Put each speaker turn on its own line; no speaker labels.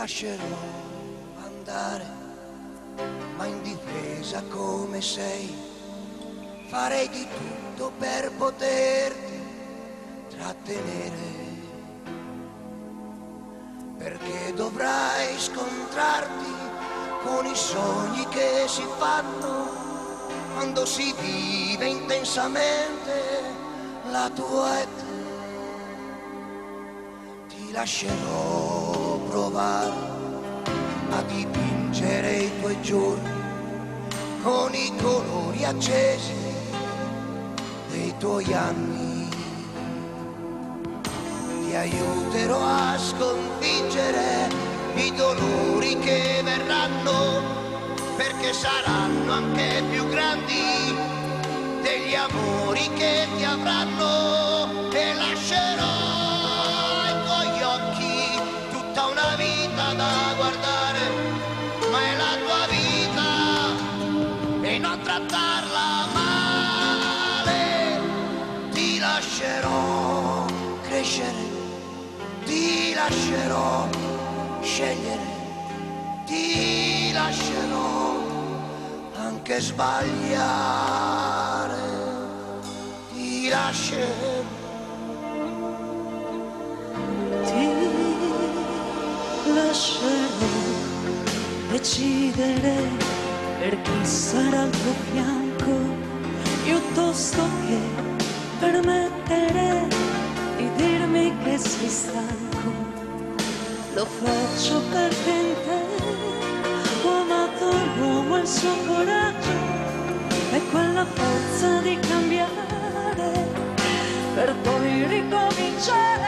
lascerò andare, ma in difesa come sei, farei di tutto per poterti trattenere, perché dovrai scontrarti con i sogni che si fanno quando si vive intensamente la tua età. Ti lascerò provare a dipingere i tuoi giorni con i colori accesi dei tuoi anni. Ti aiuterò a sconfiggere i dolori che verranno, perché saranno anche più grandi degli amori che ti avranno. E lascerò ai tuoi occhi tutta una vita da guardare, ma è la tua vita e non trattarla male. Ti lascerò crescere, ti lascerò scegliere, ti lascerò anche sbagliare, ti lascerò.
Ti lascerò decidere per chi sarà al tuo fianco, piuttosto che permettere di dirmi che sei stanco. Lo faccio perché in te ho amato l'uomo e il suo coraggio e quella forza di cambiare per poi ricominciare.